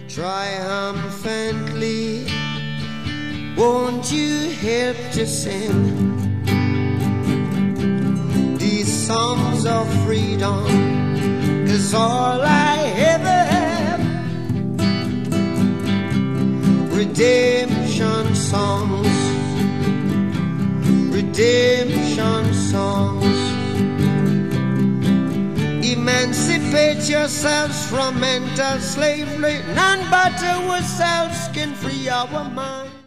triumphantly. Won't you help to sing these songs of freedom? 'Cause all I ever have, redemption songs, redemption songs. Emancipate yourselves from mental slavery. None but ourselves can free our minds.